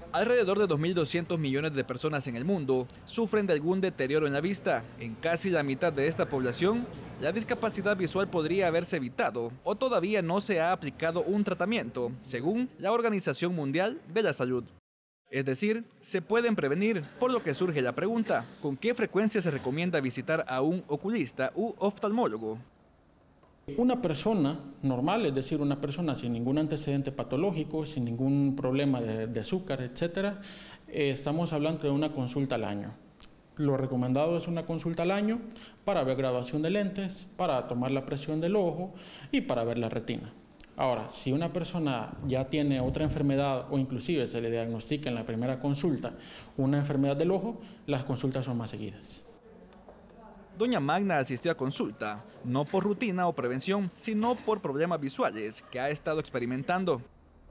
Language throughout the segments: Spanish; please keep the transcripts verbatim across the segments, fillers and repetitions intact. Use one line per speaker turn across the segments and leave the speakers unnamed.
Alrededor de dos mil doscientos millones de personas en el mundo sufren de algún deterioro en la vista. En casi la mitad de esta población, la discapacidad visual podría haberse evitado o todavía no se ha aplicado un tratamiento, según la Organización Mundial de la Salud. Es decir, se pueden prevenir, por lo que surge la pregunta, ¿con qué frecuencia se recomienda visitar a un oculista u oftalmólogo?
Una persona normal, es decir, una persona sin ningún antecedente patológico, sin ningún problema de, de azúcar, etcétera, eh, estamos hablando de una consulta al año. Lo recomendado es una consulta al año para ver graduación de lentes, para tomar la presión del ojo y para ver la retina. Ahora, si una persona ya tiene otra enfermedad o inclusive se le diagnostica en la primera consulta una enfermedad del ojo, las consultas son más seguidas.
Doña Magna asistió a consulta, no por rutina o prevención, sino por problemas visuales que ha estado experimentando.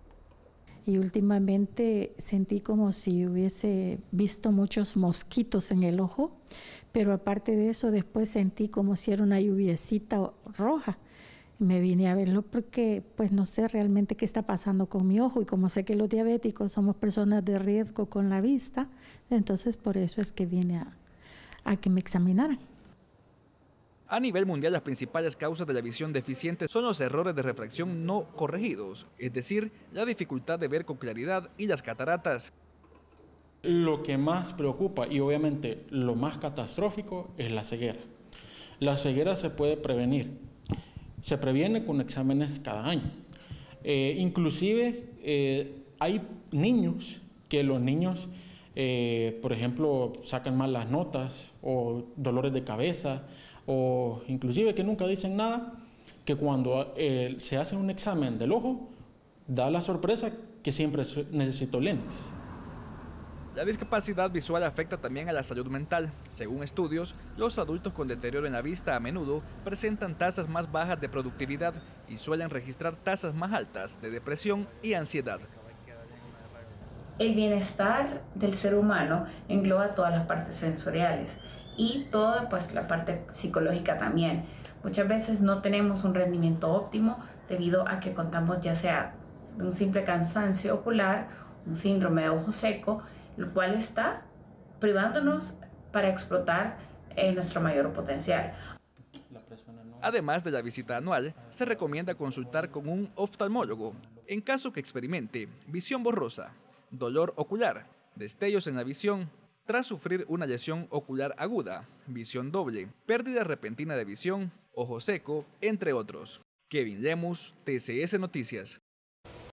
Y últimamente sentí como si hubiese visto muchos mosquitos en el ojo, pero aparte de eso después sentí como si era una lluviecita roja. Me vine a verlo porque pues no sé realmente qué está pasando con mi ojo y como sé que los diabéticos somos personas de riesgo con la vista, entonces por eso es que vine a, a que me examinaran.
A nivel mundial, las principales causas de la visión deficiente son los errores de refracción no corregidos, es decir, la dificultad de ver con claridad y las cataratas.
Lo que más preocupa y obviamente lo más catastrófico es la ceguera. La ceguera se puede prevenir, se previene con exámenes cada año. Eh, inclusive eh, hay niños que los niños, eh, por ejemplo, sacan mal las notas o dolores de cabeza, o inclusive que nunca dicen nada, que cuando eh, se hace un examen del ojo, da la sorpresa que siempre necesito lentes.
La discapacidad visual afecta también a la salud mental. Según estudios, los adultos con deterioro en la vista a menudo presentan tasas más bajas de productividad y suelen registrar tasas más altas de depresión y ansiedad.
El bienestar del ser humano engloba todas las partes sensoriales y toda pues, la parte psicológica también. Muchas veces no tenemos un rendimiento óptimo debido a que contamos ya sea de un simple cansancio ocular, un síndrome de ojo seco, lo cual está privándonos para explotar eh, nuestro mayor potencial.
Además de la visita anual, se recomienda consultar con un oftalmólogo en caso que experimente visión borrosa, dolor ocular, destellos en la visión, tras sufrir una lesión ocular aguda, visión doble, pérdida repentina de visión, ojo seco, entre otros. Kevin Lemus, T C S Noticias.